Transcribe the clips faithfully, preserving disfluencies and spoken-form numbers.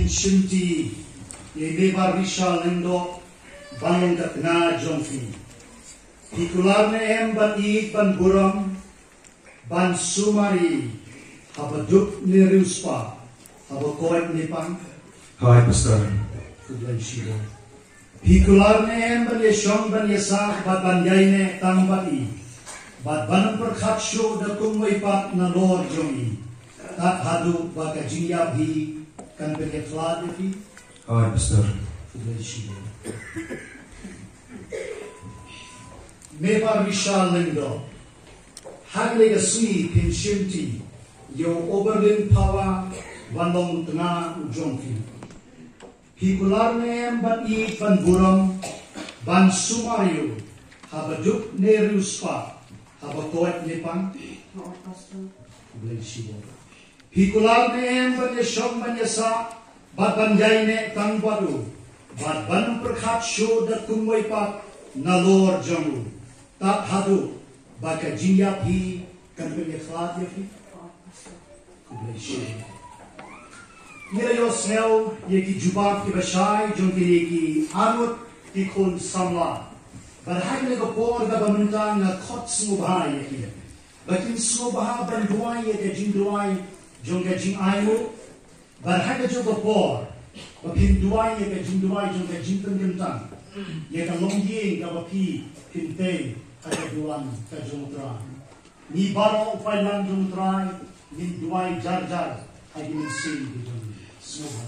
penshunti ye Mebarisha Lyngdoh bangun katna Jong Hikular ne em ban ik ban buram ban sumari habaduk ni ruspa habakoit ni pang. Hi, Pastor. Hikular ne em ban ye shong ban ye sak bat ban yai ne tang bat i bat ban perkhat sho da kumway pat na Lord Jong tat hadu baka jingya bhi kan penyeflad ye. Hi, Pastor. Mebarisha Lyngdoh haglega sui penshunti yo Overlyn phawa bandong tengah Jong Hikular ne ban i ban buram ban sumario habaduk ne ruspa habakoit ne pang. Hikular ne ban ye shong ban ye sa bat ban yai ne tang badu bat ban perkhat sho da kumway pat na Lord Jong tat hadu baka jingya bhi kan penyeflad ye. Mira yourself ye ki jubab ki bashai Jong ki ki anut ki khun samla bar hagle ko por da bamintang na khot smubha ye ki bakin smubha ban duai ye ke jing duai Jong ke jing ayu bar hagle jo ko por bapin duai ye ke jing duai Jong ke jing tengentang ye ka long ye ka bapi pin te ka duan ka Jong tra ni baro pai lang Jong tra ni duai jar jar ai din sin di Jong semua.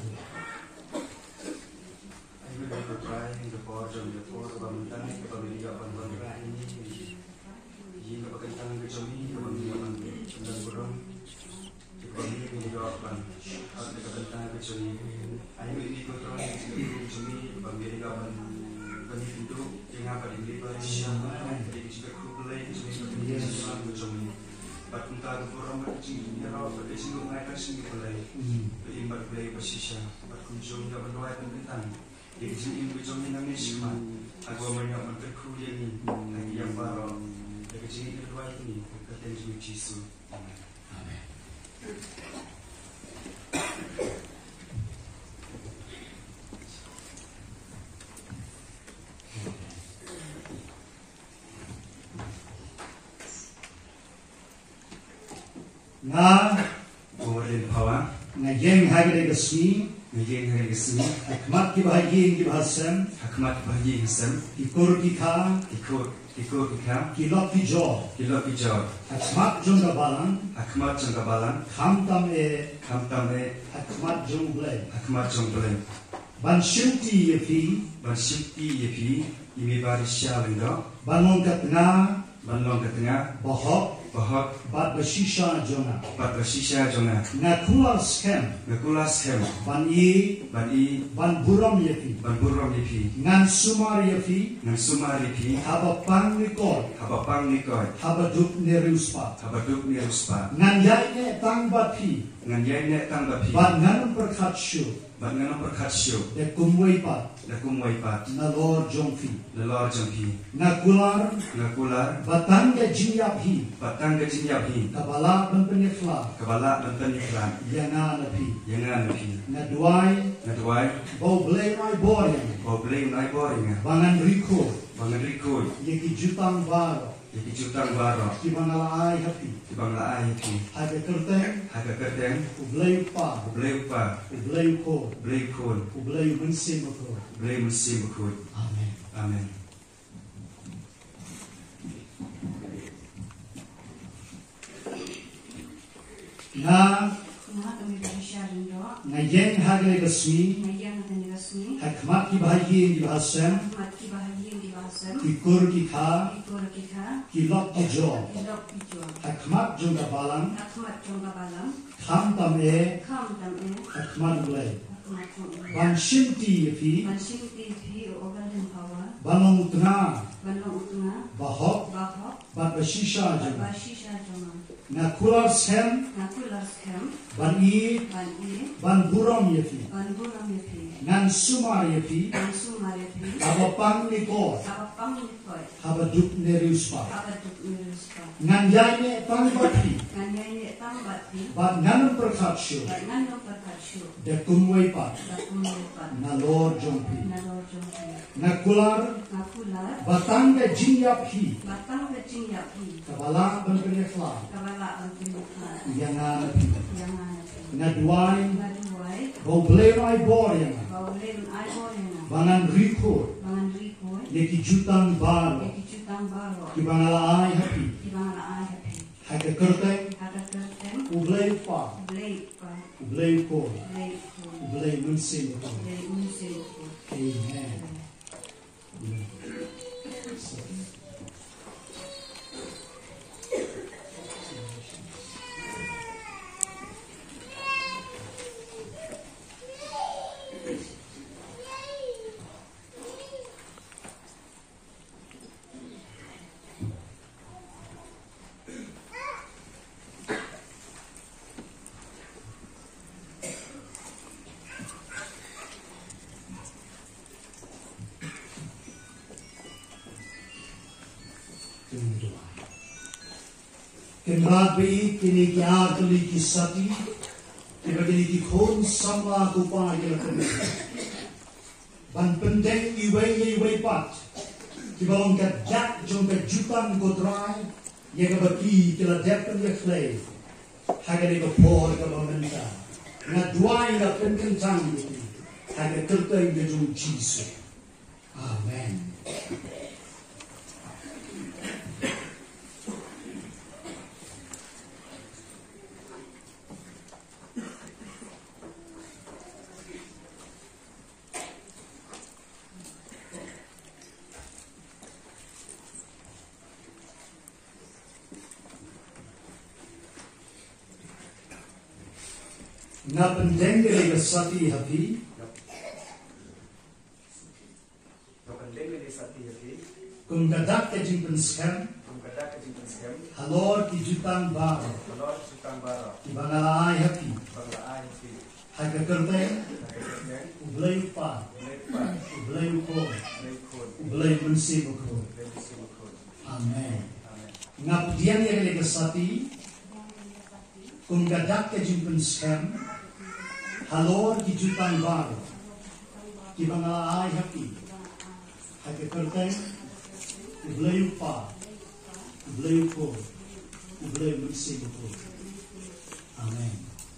I will never try in the forge of the four of a tank of a video of one rain. Ye of a tank which of me, one young the room, the body in the open, of the tank which of me. I will be controlling to me, but getting up and when you do, you have a Mebarisha, the equivalent to me, which of me. But untuk orang bercakap dia rawat pada sini mereka sini boleh berimbang boleh bersisa. But kunjung dia berdoa tentang di sini kunjung ini namanya siapa? Aku banyak berkau ini lagi yang baru. Di sini berdoa ini kata Yesus Kristus. Amin. Na Overlyn phawa na yeng haglega sui ngajeng hari kesini hikmat ki bahagian ki bahasam hikmat bagi Hassan ikur ki kha ikut ikut kita ki lot ki jo kilo kijau hikmat jong ka balang hikmat jangkabalan kham tam e kam tame hikmat jong blai hikmat jongblem ban shunti ye fi ban shikti yepi Mebarisha Lyngdoh bangun katna ban long ketengah bahok bahak bat bashisha jona bat bersisa jonga na kular scam ngekulas hem ban i ban i ban buram ye fi ban burom yepi ngan sumar ye fi nang sumari pi haba pang ni kor haba pang nikoi haba duk ne ruspa haba duk ni ruspa ngan yai ne tang bat fi ngan yai ne tang bapi ban ngan perkhat shu ban ngan perkhat syo de kumway pat da kumwai pat na Lord Jong fi lelor jongpi na kular ngakular batang ya jingyap hi batang gajin yapi kabala ban penyefla kabala dan peniklan yana na fi yangan napi na duai ngadwai bau blai mai boring bau blame nai boring bangan riko bangan rikoi ye ki jutang baro yaki jutang baro ki bangala ai happy tibang la ai pi haga kerteng haga kerteng ublai pa blame pa ublai ko blame kon ublai mensim ko. blame sim kon Amen. amen Na na kami Mebarisha Lyngdoh na yeng haglega sui ngayon natin resmi hikmat ki bahagian ki bahasam hikmat ki bahagian di bahasa ikur ki kha ikut kita ki lot ki jo ilok itu hikmat jong ka balang hikmat jangka balam kham tam e kam tam e hikmat blai hikmat jangka ban shinti ye fi Masih di Overlyn phawa banong tna balong utna bahok bahok bat bashisha jong bashisha jong na kular sem nakulas kem ban i ban i ban buram yafi ban buram yapi ngan sumar yafi ban sumar yapi aba pang ni ko aba pang ni koi aba dup neruspa aba duk miruspa ngan yane pang bati kanyai tambat ni ban ngan perkhatshu ban nano perkatshu de kumway pa dakumepa na Lord jongpi nalo jongpi na kular nakular batang ke jingyap hi batang kecing yapi kabala ban penyekla kabala antimuka yangan yang anapi na duai ngaduai bo blemai bor yangan baulen aiborena bangan riko bangan rikoi yeki jutang bar yaki jutang baro ki bangala ai happy ibangala ai happy hake kerteng hada kerten ublei pa blade pa ublei ko blade ko ublei munsin ko blade unsil ko amen. Kenrat bi kini kya kali ki sati kini kini ki khon samla ko pa ya kani ban pendek iwe iwe pat ki balong ka jak jong ka jutan ko dry ye ka baki ki la dep ya clay hagani ko por ka mamenta na duai na penken tang ni haga tertai de jong Jesus. Amen. Na pendengere ka sati hapi na pendengere sati hapi kung gadak ka jing penskem kung gadak ka jing penskem halor ki jutang ba halor jutang bara ki bangalai hapi bangalai hapi haga kerte haga ublay pa lepa ublay ko lekon ublay mensi ko lekon amen amen ngap dian ya ka sati kung gadak ka jing penskem halor ki jutang ba ki bangalai hapi haga kerte ublay pa ublay ko ublay mensi ko amen.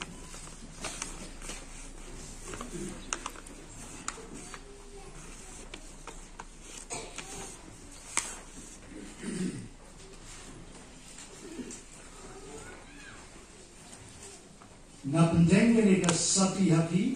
Na pendengere ka sati hati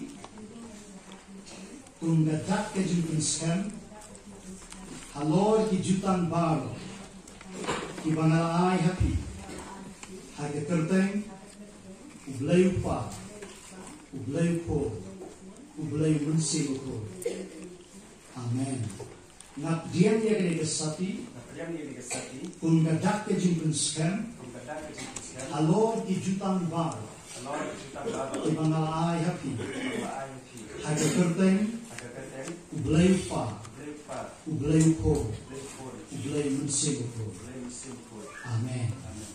kung gadak ka jing penskem halor ki jutang baro ki bangalai hapi haga kerteng ublay pa ublay ko ublay munsi ko amen. Na dian ya ka sati na padian ni ka sati kung gadak ka jing penskem kung gadak ka jing penskem halor ki jutang baro halor jutang bara ki bangalai hapi bangalai hapi haga kerteng haga kerten ublay pa lepa ublay ko lekon ublay munsi ko lekon amen. amen.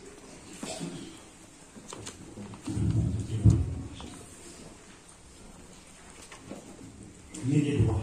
Ini dua.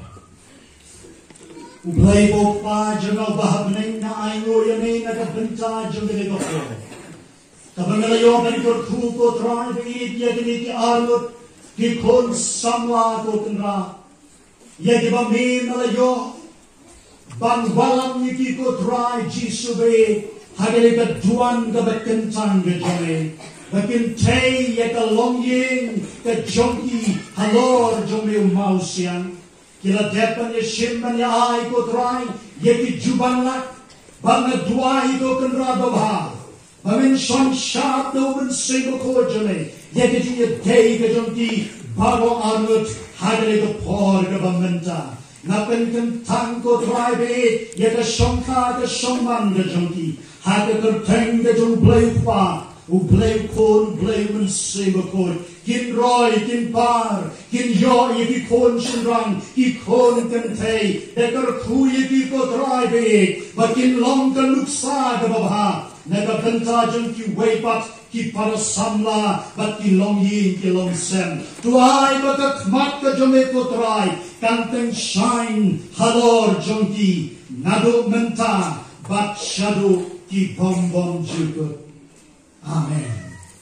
Ublay ko pa jangal bahab nai na ayo ya nai na kabenta jangal ko. Kabangalayo ban ko khu ko tran bi ya ni ki arut ki khon samla ko tnra. Ya ki ba me malayo ban walam ni ki ko try jisu be hagale ka duan ka bakentang ga jame. Bakin tay ya ka longying ka jonki halor jome mausian kila depan ya shimman ya ai ko try ya ki juban lak bang duai ko kenra babha bamin son sharp no ben single ko jame ya ki ya day ka jonki baro arut hagale ka por ka bamenta napen kentang ko try be ya ka shongka ka shongman ka jonki haga ka teng ka jong blay pa u bleu kon bleu men sebe kon gin roi gin bar gin yo ye ki kon shin rang ki kon kan te de kar khu ye ki ko drai be ba gin long kan luk sa ga ba ha na ka banta jong ki wei pat ki para samla ba ki long yin ki long sem tu ai ba ka khmat ka jome ko drai kan ten shine halor jong ki nado menta bat shadow ki bom bom jukut. Amen.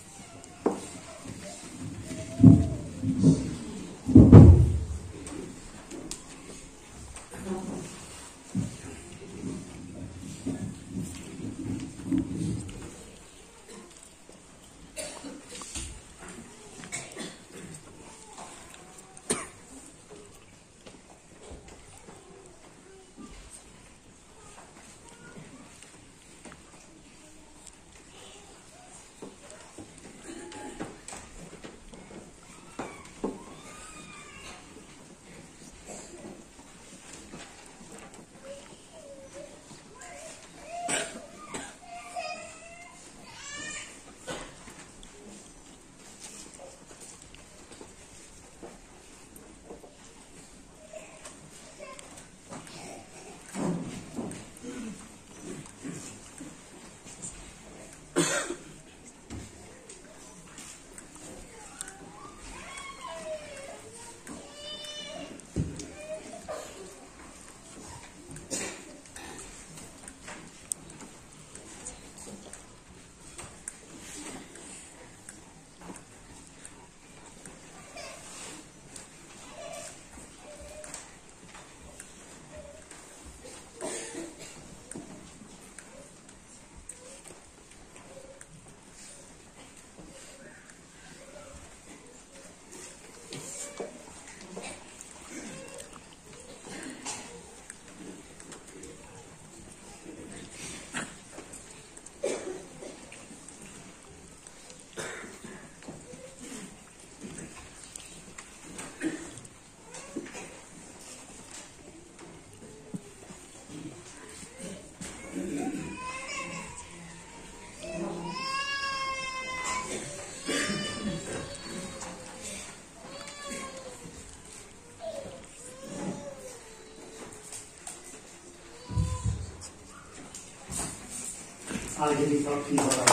I give you talk to you about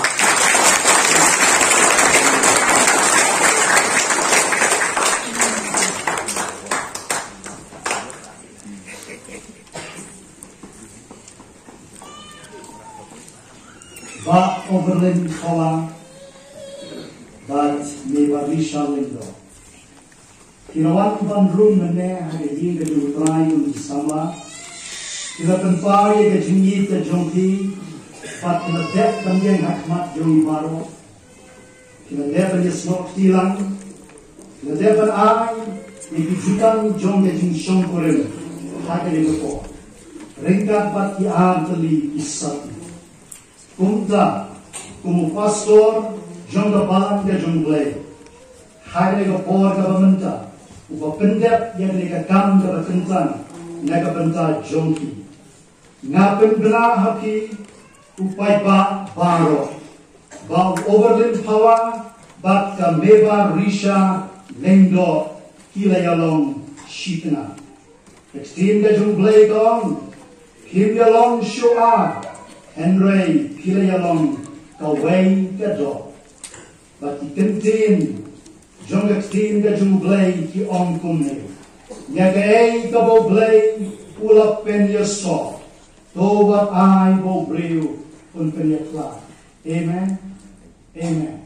Ba Overlyn phawa but Mebarisha Lyngdoh. Kinawan ban room na ne hari yin ga du try yung sama. Kina tanpa ye ga Jingiathoh Shong Kurim pat kina dep dan yang hakmat jong baro. Kina dep dan smok tilang. Kina dep dan ai ikijutang Jong ga Jingiathoh Shong Kurim. Haka ni ko. Ringkat bat ki am tali isat. Kumta kumu pastor Jong ga balang ga Jong blay. Haka ni ko por ga bamenta. Upa pendep yang ni ka kam ga bakentan. Naga benta Jong ki. Ngapen bela haki upai ba baro. Ba Overlyn phawa bat ka Mebarisha Lyngdoh kila yalong shitna. Extend ka Jong blay kong. Kim yalong shoa. Henry kila yalong kaway ka do. But ki kentin Jong extend ka Jong blay ki ong kumne. Nyaga ay ka bo blay ulap pen yaso. To what I bo brew un pyniathoh. Amen. Amen.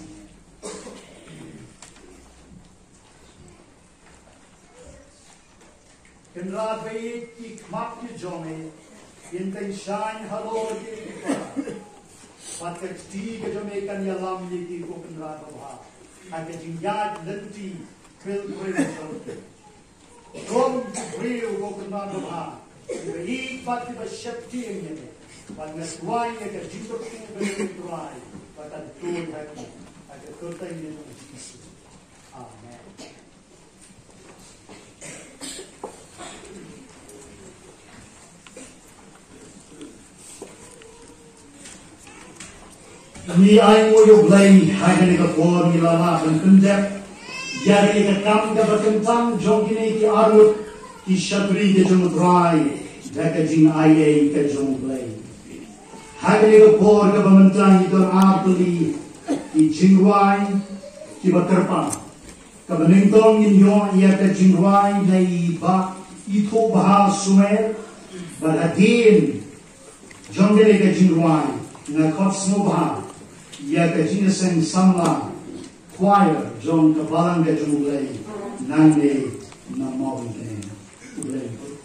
Kenra bayit ki kmak ki jome intay shine halo ki pa. Patek ti ke jome kan yalam ni ki ko kenra ba. Ake jingyat lenti kel brew. From brew ko kenra ba. Ibahi pati ba shakti yang ni. Pag nasway ya ka jito ko ng tuway. Patad tuwag haki. At kurtay niyo ng Jesus. Amen. ni ai mo yo blai hai ka ni ka por ni la la kan kunjap ya ni ka kam ka bakan tang jong ki ki arut ki shatri ke jong drai da ka jing ai ai ka jong blai hai ka ni ka por ka bamantang ito apli ki jingwai ki bakarpa ka baningtong in yo ya ka jingwai dai ba ito bah sumer baladin jong ki ka jingwai na kot smo bah ya ka jinaseng samla choir Jong ka balang ka jong lay nang ne na mawin ka ne.